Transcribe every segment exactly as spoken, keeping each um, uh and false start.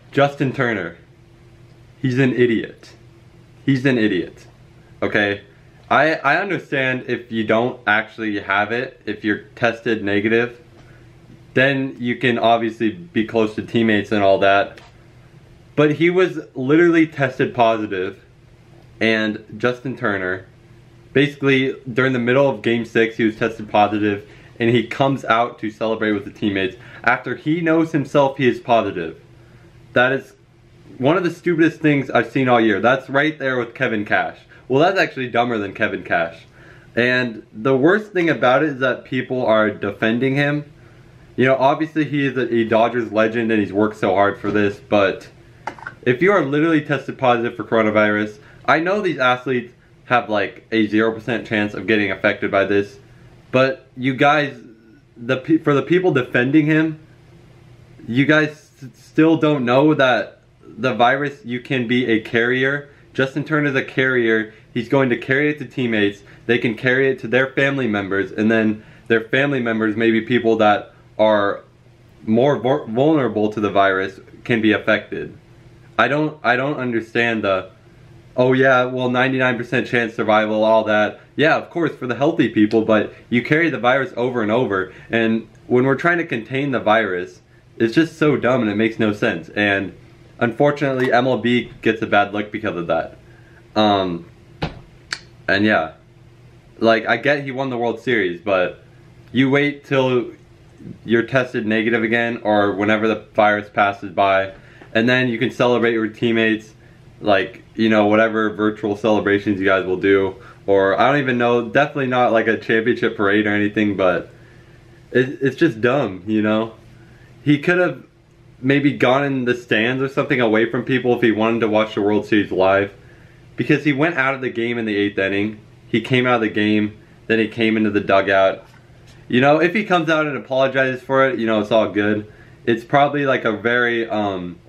Justin Turner. He's an idiot. He's an idiot. Okay? I, I understand if you don't actually have it, if you're tested negative, then you can obviously be close to teammates and all that. But he was literally tested positive, and Justin Turner, basically during the middle of game six, he was tested positive, and he comes out to celebrate with the teammates after he knows himself he is positive. That is one of the stupidest things I've seen all year. That's right there with Kevin Cash. Well, that's actually dumber than Kevin Cash. And the worst thing about it is that people are defending him. You know, obviously he is a, a Dodgers legend and he's worked so hard for this, but if you are literally tested positive for coronavirus, I know these athletes have like a zero percent chance of getting affected by this, but you guys, the for the people defending him, you guys still don't know that the virus, you can be a carrier. Justin Turner is a carrier. He's going to carry it to teammates. They can carry it to their family members, and then their family members, maybe people that are more vulnerable to the virus, can be affected. I don't I don't understand the, oh yeah, well ninety-nine percent chance survival, all that. Yeah, of course, for the healthy people, but you carry the virus over and over, and when we're trying to contain the virus, it's just so dumb and it makes no sense. And unfortunately, M L B gets a bad look because of that. Um, and yeah, like, I get he won the World Series, but you wait till you're tested negative again, or whenever the virus passes by, and then you can celebrate with teammates, like, you know, whatever virtual celebrations you guys will do, or I don't even know, definitely not like a championship parade or anything, but it, it's just dumb, you know? He could have maybe gone in the stands or something away from people if he wanted to watch the World Series live, because he went out of the game in the eighth inning, he came out of the game, then he came into the dugout. You know, if he comes out and apologizes for it, you know, it's all good. It's probably like a very, um,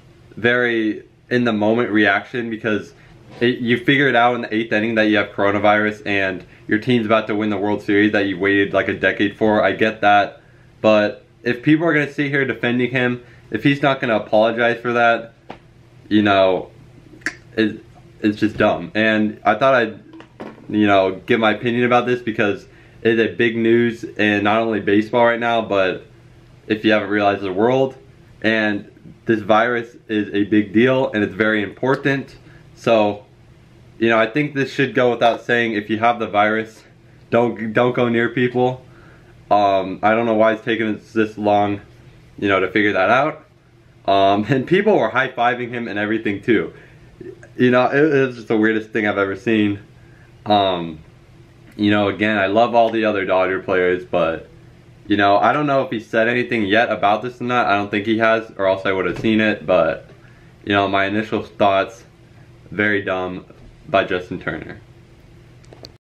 very in the moment reaction, because it, you figure it out in the eighth inning that you have coronavirus and your team's about to win the World Series that you waited like a decade for. I get that. But if people are going to sit here defending him, if he's not going to apologize for that, you know, it, it's just dumb. And I thought I'd, you know, give my opinion about this because it's a big news in not only baseball right now, but if you haven't realized, the world. And this virus is a big deal and it's very important. So, you know, I think this should go without saying, if you have the virus, don't don't go near people. Um, I don't know why it's taken us this long, you know, to figure that out. Um, and people were high-fiving him and everything too. You know, it, it was just the weirdest thing I've ever seen. Um, you know, again, I love all the other Dodger players, but, you know, I don't know if he said anything yet about this or not. I don't think he has, or else I would have seen it. But, you know, my initial thoughts, very dumb by Justin Turner.